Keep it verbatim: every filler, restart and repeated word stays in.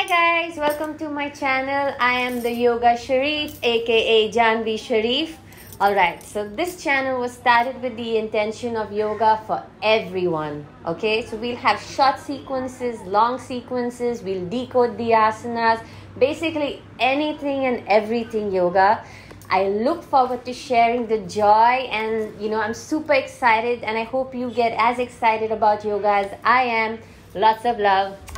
guys, welcome to my channel. I am the Yoga Sharif, aka Janvi Sharif. Alright, so this channel was started with the intention of yoga for everyone. Okay, so we'll have short sequences, long sequences, we'll decode the asanas, basically anything and everything yoga. I look forward to sharing the joy, and you know, I'm super excited, and I hope you get as excited about yoga as I am. Lots of love.